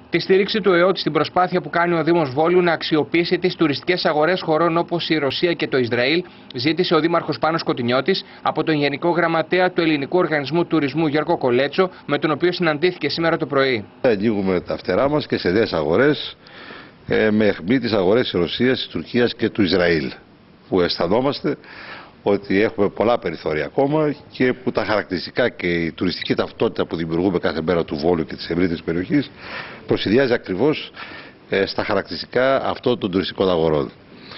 Τη στήριξη του ΕΟΤ στην προσπάθεια που κάνει ο Δήμος Βόλου να αξιοποιήσει τις τουριστικές αγορές χωρών όπως η Ρωσία και το Ισραήλ, ζήτησε ο Δήμαρχος Πάνος Κωτινιώτης από τον Γενικό Γραμματέα του Ελληνικού Οργανισμού Τουρισμού Γιώργο Κολέτσο, με τον οποίο συναντήθηκε σήμερα το πρωί. Ανοίγουμε τα φτερά μας και σε νέες αγορές, με αιχμή τις αγορές της Ρωσίας, της Τουρκίας και του Ισραήλ, που αισθανόμαστε ότι έχουμε πολλά περιθώρια ακόμα και που τα χαρακτηριστικά και η τουριστική ταυτότητα που δημιουργούμε κάθε μέρα του Βόλου και της ευρύτερης περιοχής προσυδειάζει ακριβώς στα χαρακτηριστικά αυτών των τουριστικών αγορών.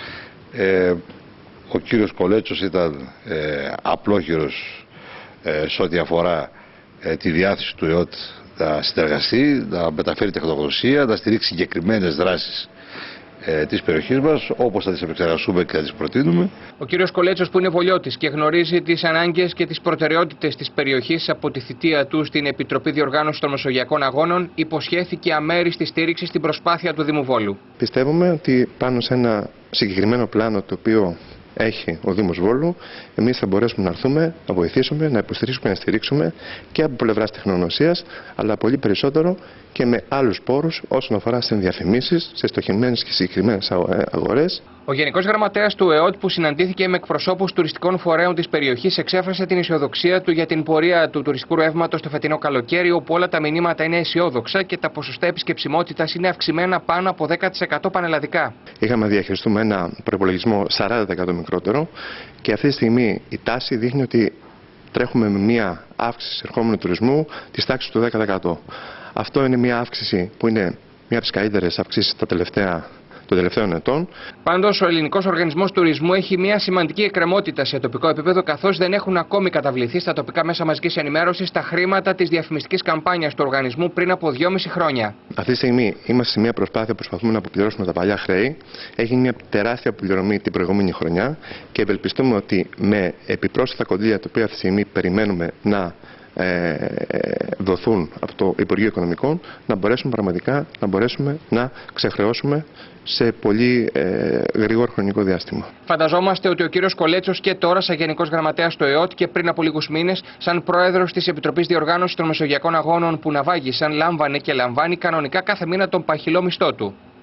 Ο κύριος Κολέτσος ήταν απλόχειρος σε ό,τι αφορά τη διάθεση του ΕΟΤ να συνεργαστεί, να μεταφέρει τεχνογνωσία, να στηρίξει συγκεκριμένες δράσεις της περιοχής μας, όπως θα τις επεξεργαστούμε και θα τις προτείνουμε. Ο κύριος Κολέτσος, που είναι βολιώτης και γνωρίζει τις ανάγκες και τις προτεραιότητες της περιοχής από τη θητεία του στην Επιτροπή Διοργάνωσης των Μεσογειακών Αγώνων, υποσχέθηκε αμέριστη στήριξη στην προσπάθεια του Δήμου Βόλου. Πιστεύουμε ότι πάνω σε ένα συγκεκριμένο πλάνο το οποίο έχει ο Δήμος Βόλου, εμείς θα μπορέσουμε να έρθουμε, να βοηθήσουμε, να υποστηρίξουμε, να στηρίξουμε και από πλευράς τεχνογνωσίας, αλλά πολύ περισσότερο και με άλλους πόρους όσον αφορά στις διαφημίσεις, σε στοχευμένες και συγκεκριμένες αγορές. Ο Γενικός Γραμματέας του ΕΟΤ, που συναντήθηκε με εκπροσώπους τουριστικών φορέων της περιοχής, εξέφρασε την αισιοδοξία του για την πορεία του τουριστικού ρεύματος το φετινό καλοκαίρι, όπου όλα τα μηνύματα είναι αισιόδοξα και τα ποσοστά επισκεψιμότητας είναι αυξημένα πάνω από 10% πανελλαδικά. Είχαμε να διαχειριστούμε ένα προϋπολογισμό 40% μικρότερο και αυτή τη στιγμή η τάση δείχνει ότι τρέχουμε με μια αύξηση ερχόμενου τουρισμού της τάξης του 10%. Αυτό είναι μια αύξηση που είναι μια από τις καλύτερες αυξήσεις των τελευταίων ετών. Πάντως, ο Ελληνικός Οργανισμός Τουρισμού έχει μια σημαντική εκκρεμότητα σε τοπικό επίπεδο, καθώς δεν έχουν ακόμη καταβληθεί στα τοπικά μέσα μαζικής ενημέρωσης τα χρήματα της διαφημιστικής καμπάνιας του οργανισμού πριν από 2,5 χρόνια. Αυτή τη στιγμή είμαστε σε μια προσπάθεια που προσπαθούμε να αποπληρώσουμε τα παλιά χρέη. Έγινε μια τεράστια αποπληρωμή την προηγούμενη χρονιά και ευελπιστούμε ότι με επιπρόσθετα κονδύλια, τα οποία αυτή τη στιγμή περιμένουμε να δοθούν από το Υπουργείο Οικονομικών, να μπορέσουμε πραγματικά να ξεχρεώσουμε σε πολύ γρήγορο χρονικό διάστημα. Φανταζόμαστε ότι ο κύριος Κολέτσος και τώρα, σαν Γενικός Γραμματέας του ΕΟΤ και πριν από λίγους μήνες, σαν Πρόεδρος της Επιτροπής Διοργάνωσης των Μεσογειακών Αγώνων που ναυάγησαν, λάμβανε και λαμβάνει κανονικά κάθε μήνα τον παχυλό μισθό του.